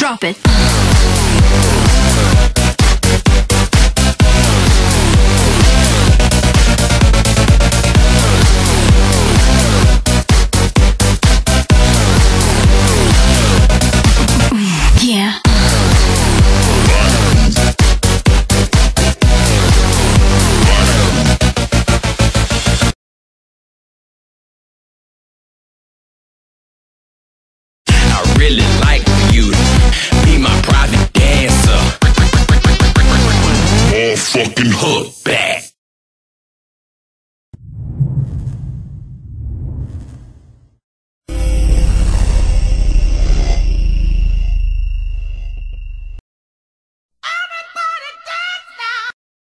drop it. Yeah. I really like for you to be my private dancer. All fucking hook back.